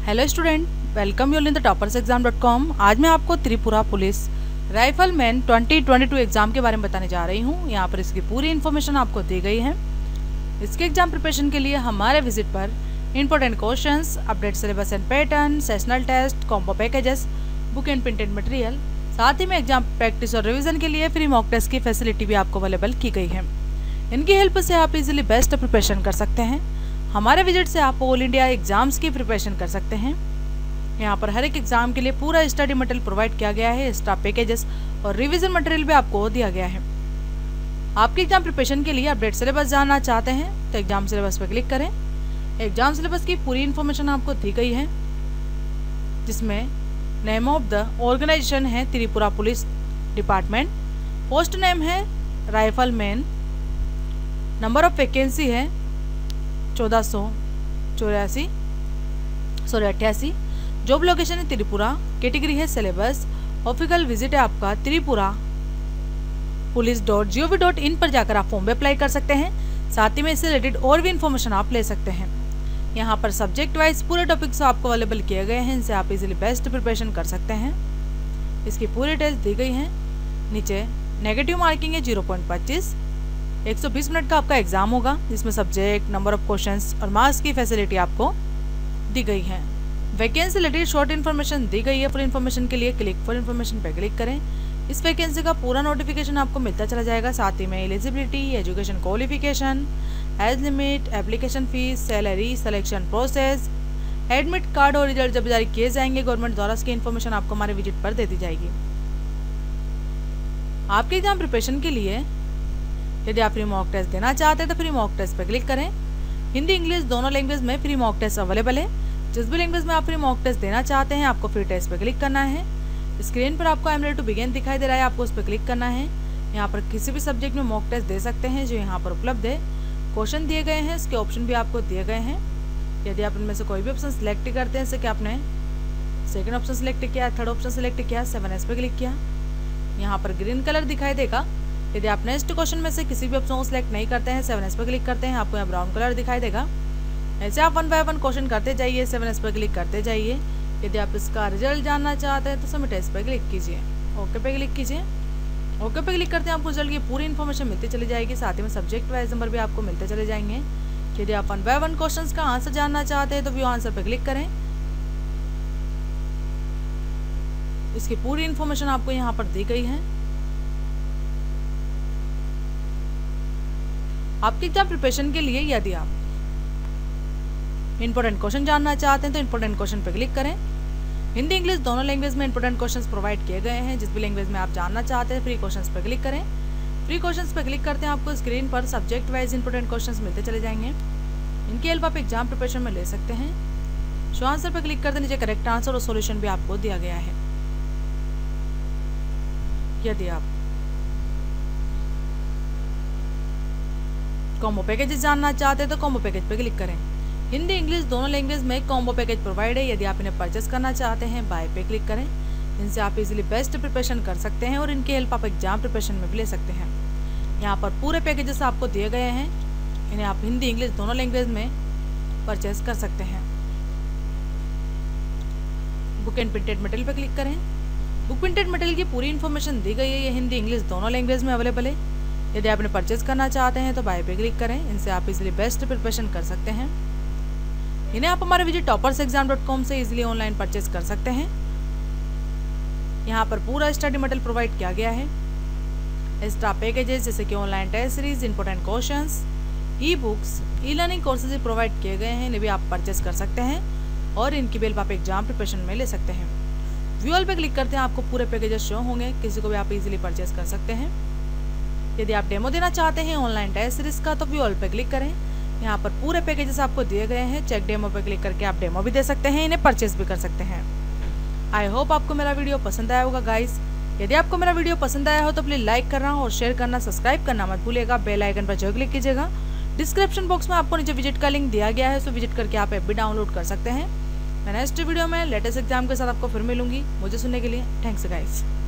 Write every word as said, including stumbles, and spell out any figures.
Hello student, welcome you in the toppers exam dot com. आज मैं आपको Tripura police rifleman twenty twenty two exam के बारे में बताने जा रही हूँ। यहाँ पर इसकी पूरी इन्फॉर्मेशन आपको दी गई है। इसके एग्जाम प्रिपरेशन के लिए हमारे विजिट पर important questions, update syllabus and pattern, sessional test, combo packages, book and printed material, साथ ही में एग्जाम प्रैक्टिस और रिवीजन के लिए फ्री मॉक टेस्ट की फैसिलिटी भी आपको अवेलेबल की गई है। इनकी हेल्प से आप इजीली बेस्ट प्रिपरेशन कर सकते हैं। हमारे विजिट से आप ऑल इंडिया एग्जाम्स की प्रिपरेशन कर सकते हैं। यहाँ पर हर एक एग्जाम के लिए पूरा स्टडी मटेरियल प्रोवाइड किया गया है। एक्स्ट्रा पैकेजेस और रिवीजन मटेरियल भी आपको दिया गया है। आपके एग्जाम प्रिपरेशन के लिए अपडेट सिलेबस जानना चाहते हैं तो एग्जाम सिलेबस पर क्लिक करें। एग्जाम सिलेबस की पूरी इन्फॉर्मेशन आपको दी गई है, जिसमें नेम ऑफ द ऑर्गेनाइजेशन है Tripura police department, post name है राइफलमैन, नंबर ऑफ वैकेंसी है चौदह सौ चौरासी सॉरी अट्ठासी, जॉब लोकेशन है त्रिपुरा, कैटेगरी है सिलेबस, ऑफिशियल विजिट है आपका Tripura police dot G O V dot in पर जाकर आप फॉर्म भी अप्लाई कर सकते हैं। साथ ही में इससे रिलेटेड और भी इन्फॉर्मेशन आप ले सकते हैं। यहाँ पर सब्जेक्ट वाइज पूरे टॉपिक्स आपको अवेलेबल किए गए हैं, इनसे आप इजीली बेस्ट प्रिपरेशन कर सकते हैं। इसकी पूरी डिटेल्स दी गई हैं। नीचे नेगेटिव मार्किंग है जीरो पॉइंट पच्चीस, एक सौ बीस मिनट का आपका एग्जाम होगा, जिसमें सब्जेक्ट, नंबर ऑफ क्वेश्चंस और मार्क्स की फैसिलिटी आपको दी गई है। वैकेंसी रिलेटेड शॉर्ट इन्फॉर्मेशन दी गई है। फुल इन्फॉर्मेशन के लिए क्लिक फॉर इन्फॉर्मेशन पर क्लिक करें। इस वैकेंसी का पूरा नोटिफिकेशन आपको मिलता चला जाएगा। साथ ही में eligibility, education qualification, age limit, application fee, salary, selection process, admit card और रिजल्ट जब जारी किए जाएंगे गवर्नमेंट द्वारा, इसकी इन्फॉर्मेशन आपको हमारे विजिट पर दे दी जाएगी। आपके एग्जाम प्रिपरेशन के लिए यदि आप फ्री मॉक टेस्ट देना चाहते हैं तो फ्री मॉक टेस्ट पर क्लिक करें। हिंदी इंग्लिश दोनों लैंग्वेज में फ्री मॉक टेस्ट अवेलेबल है। जिस भी लैंग्वेज में आप फ्री मॉक टेस्ट देना चाहते हैं आपको फ्री टेस्ट पर क्लिक करना है। स्क्रीन पर आपको I am ready to begin दिखाई दे रहा है, आपको उस पर क्लिक करना है। यहाँ पर किसी भी सब्जेक्ट में मॉक टेस्ट दे सकते हैं जो यहाँ पर उपलब्ध है। क्वेश्चन दिए गए हैं, इसके ऑप्शन भी आपको दिए गए हैं। यदि आप इनमें से कोई भी ऑप्शन सिलेक्ट करते हैं, जैसे कि आपने सेकंड ऑप्शन सिलेक्ट किया, थर्ड ऑप्शन सिलेक्ट किया, सेवन एस पे क्लिक किया, यहाँ पर ग्रीन कलर दिखाई देगा। यदि आप नेक्स्ट क्वेश्चन में से किसी भी ऑप्शन को सिलेक्ट नहीं करते हैं, सेवन एस पे क्लिक करते हैं, आपको यहाँ ब्राउन कलर दिखाई देगा। ऐसे आप वन बाय वन क्वेश्चन करते जाइए, सेवन एस पे क्लिक करते जाइए। यदि आप इसका रिजल्ट जानना चाहते हैं तो सबमिट एस पे क्लिक कीजिए, ओके पे क्लिक कीजिए। ओके पे क्लिक करते हैं आपको रिजल्ट की पूरी इन्फॉर्मेशन मिलती चली जाएगी। साथ ही में सब्जेक्ट वाइज नंबर भी आपको मिलते चले जाएंगे। यदि आप वन बाय वन क्वेश्चंस का आंसर जानना चाहते हैं तो व्यू आंसर पे क्लिक करें। इसकी पूरी इन्फॉर्मेशन आपको यहाँ पर दी गई है। आपकी एग्जाम प्रिपरेशन के लिए यदि आप इंपॉर्टेंट क्वेश्चन जानना चाहते हैं तो इंपॉर्टेंट क्वेश्चन पर क्लिक करें। हिंदी इंग्लिश दोनों लैंग्वेज में इंपॉर्टेंट क्वेश्चंस प्रोवाइड किए गए हैं। जिस भी लैंग्वेज में आप जानना चाहते हैं फ्री क्वेश्चंस पर क्लिक करें। फ्री क्वेश्चंस पर क्लिक करते हैं आपको स्क्रीन पर सब्जेक्ट वाइज इंपॉर्टेंट क्वेश्चंस मिलते चले जाएंगे। इनकी हेल्प आप एग्जाम प्रिपरेशन में ले सकते हैं। शो आंसर पर क्लिक करते नीचे करेक्ट आंसर और सॉल्यूशन भी आपको दिया गया है। यदि आप कॉम्बो पैकेजेस जानना चाहते हैं तो कॉम्बो पैकेज पे क्लिक करें। हिंदी इंग्लिश दोनों लैंग्वेज में कॉम्बो पैकेज प्रोवाइड है। यदि आप इन्हें परचेस करना चाहते हैं बाय पे क्लिक करें। इनसे आप इजीली बेस्ट प्रिपरेशन कर सकते हैं और इनकी हेल्प आप एग्जाम प्रिपरेशन में भी ले सकते हैं। यहाँ पर पूरे पैकेजेस आपको दिए गए हैं, इन्हें आप हिंदी इंग्लिश दोनों लैंग्वेज में परचेस कर सकते हैं। बुक एंड प्रिंटेड मटेरियल पर क्लिक करें। बुक प्रिंटेड मटेरियल की पूरी इन्फॉर्मेशन दी गई है। ये हिंदी इंग्लिश दोनों लैंग्वेज में अवेलेबल है। यदि आप इन्हें परचेस करना चाहते हैं तो बाय पे क्लिक करें। इनसे आप इजीली बेस्ट प्रिपरेशन कर सकते हैं। इन्हें आप हमारे visit toppers exam dot com से इजीली ऑनलाइन परचेस कर सकते हैं। यहाँ पर पूरा स्टडी मटेरियल प्रोवाइड किया गया है। एक्स्ट्रा पैकेजेस जैसे कि online test series, important questions, e books, e learning courses provide किए गए हैं। इन्हें भी आप परचेस कर सकते हैं और इनकी भी हेल्प आप एग्जाम प्रिपरेशन में ले सकते हैं। व्यू ऑल पे क्लिक करते हैं, आपको पूरे पैकेजेस शो होंगे, किसी को भी आप इजीली परचेस कर सकते हैं। यदि आप डेमो देना चाहते हैं ऑनलाइन टेस्ट सीरीज का तो व्यू ऑल पे क्लिक करें। यहाँ पर पूरे पैकेजेस आपको दिए गए हैं। चेक डेमो पे क्लिक करके आप डेमो भी दे सकते हैं, इन्हें परचेस भी कर सकते हैं। आई होप आपको मेरा वीडियो पसंद आया होगा गाइस। यदि आपको मेरा वीडियो पसंद आया हो तो प्लीज लाइक करना और शेयर करना, सब्सक्राइब करना मत भूलिएगा। बेल आइकन पर जरूर क्लिक कीजिएगा। डिस्क्रिप्शन बॉक्स में आपको नीचे विजिट का लिंक दिया गया है, सो विजिट करके आप ऐप भी डाउनलोड कर सकते हैं। मैं नेक्स्ट वीडियो में लेटेस्ट एग्जाम के साथ आपको फिर मिलूंगी। मुझे सुनने के लिए थैंक्स गाइस।